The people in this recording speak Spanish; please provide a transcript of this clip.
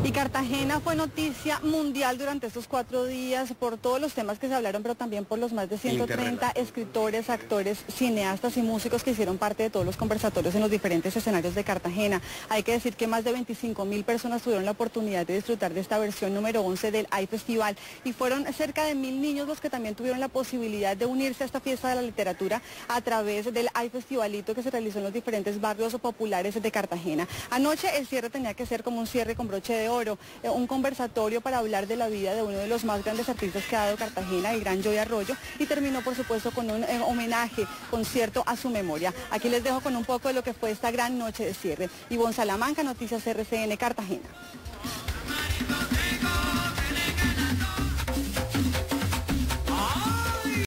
Y Cartagena fue noticia mundial durante estos 4 días por todos los temas que se hablaron, pero también por los más de 130 escritores, actores, cineastas y músicos que hicieron parte de todos los conversatorios en los diferentes escenarios de Cartagena. Hay que decir que más de 25.000 personas tuvieron la oportunidad de disfrutar de esta versión número 11 del iFestival y fueron cerca de 1.000 niños los que también tuvieron la posibilidad de unirse a esta fiesta de la literatura a través del iFestivalito que se realizó en los diferentes barrios populares de Cartagena. Anoche el cierre tenía que ser como un cierre con broche de oro, un conversatorio para hablar de la vida de uno de los más grandes artistas que ha dado Cartagena, el gran Joey Arroyo, y terminó por supuesto con un homenaje, concierto a su memoria. Aquí les dejo con un poco de lo que fue esta gran noche de cierre. Ivonne Salamanca, Noticias RCN, Cartagena.